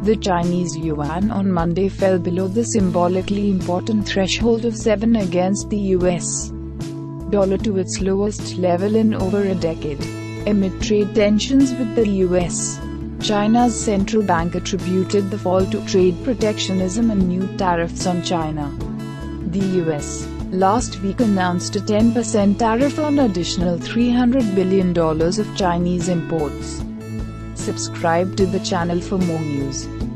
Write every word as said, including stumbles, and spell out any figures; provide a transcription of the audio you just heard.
The Chinese yuan on Monday fell below the symbolically important threshold of seven against the U S dollar to its lowest level in over a decade, amid trade tensions with the U S. China's central bank attributed the fall to trade protectionism and new tariffs on China. The U S last week announced a ten percent tariff on additional three hundred billion dollars of Chinese imports. Subscribe to the channel for more news.